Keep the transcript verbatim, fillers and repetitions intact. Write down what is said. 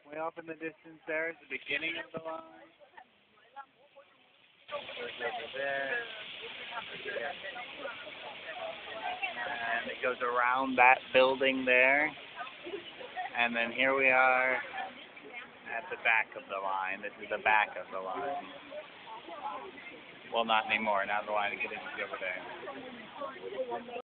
Way off in the distance there is the beginning of the line. Goes over there. And it goes around that building there. And then here we are at the back of the line. This is the back of the line. Well, not anymore. Now the line is getting over there.